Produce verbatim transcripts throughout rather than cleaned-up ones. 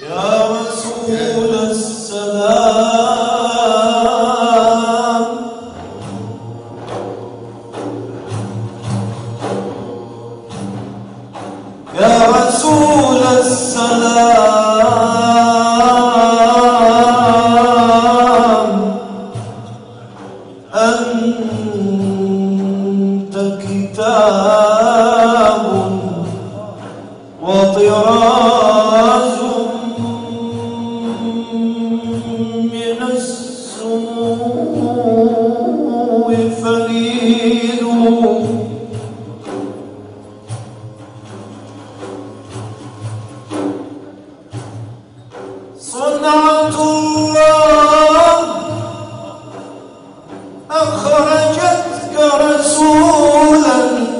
يا رسول السلام يا رسول السلام أنت كتاب وطراز من السمو فريد صنعة الله أخرجتك رسولا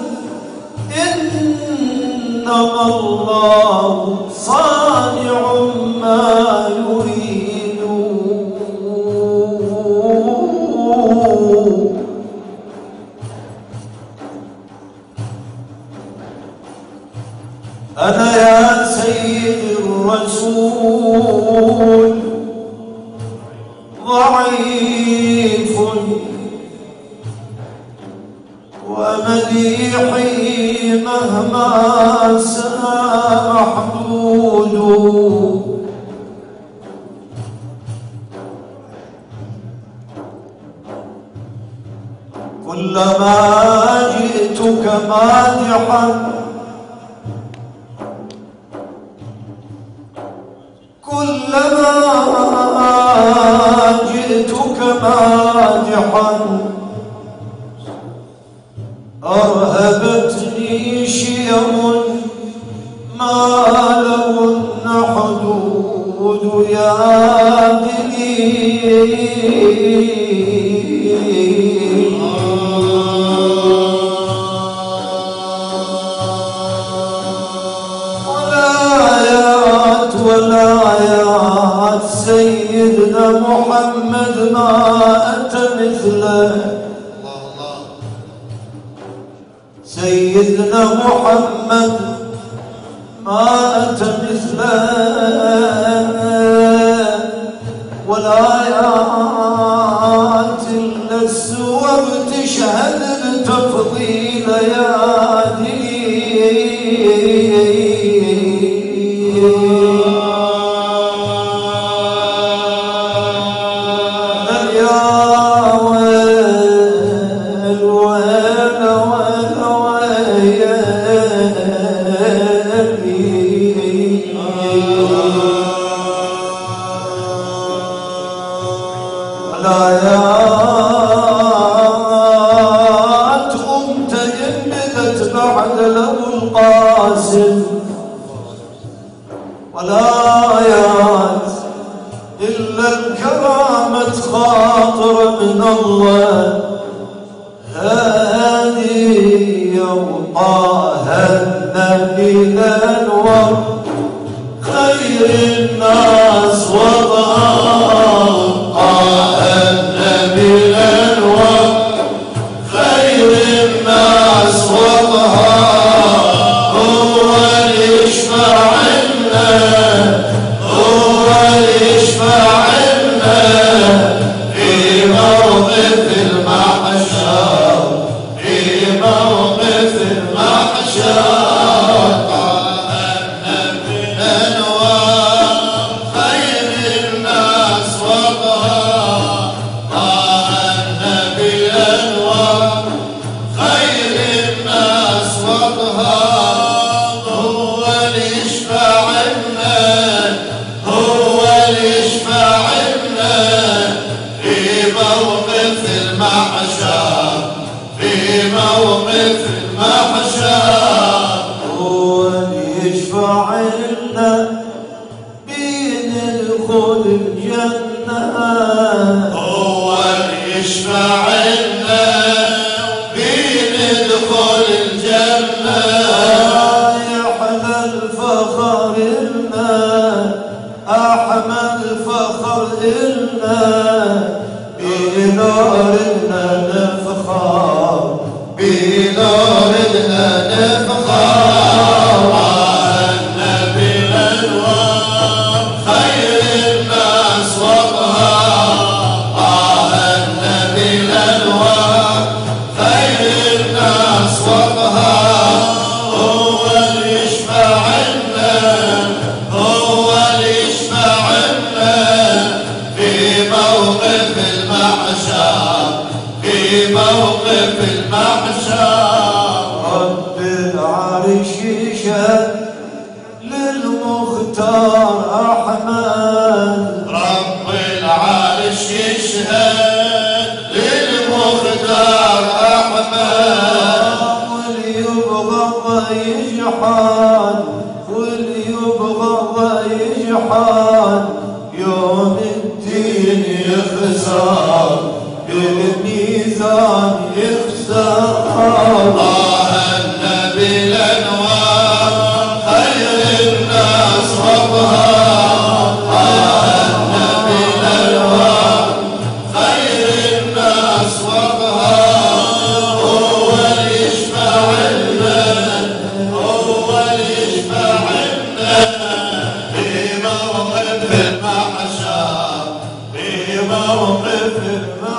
إنما الله صانع ما يريد أنا يا سيد الرسول ضعيف ومديحي مهما سما محدود كلما جئتك مادحا كلما جئتك مادحا أرهبتني شيم ما لهن حدود يا دليل ولايات ولايات سيدنا محمد ما أتى مثله سيدنا محمد ما أتى مثله والآيات إلا السور تشهد بتفضيل يا ولايات أمت يمدت بعد لو القاسم ولايات إلا الكرامة خاطر من الله هادي وطه النبي الأنور خير الناس وطه النبي الأنور خير الناس وطه هو اللي يشفع لنا هو اللي يشفع لنا في موقف المحشر في موقف المحشر هو اللي يشفع لنا بين دخول الجنة يحلى الفخر لنا أحمد فخر لنا بنورنا نفخر بنورنا نفخر النبي الأنوار المختار أحمد رب العرش يشهد للمختار أحمد واللي يبغض يجحد واللي يبغض يجحد يوم الدين يخسر بالميزان يخسر الله النبي الأنوار خير الناس وابهار الله النبي الأنوار خير الناس وابهار هو اللي يشفع لنا هو اللي يشفع لنا في موقف المحشر في موقف المحشر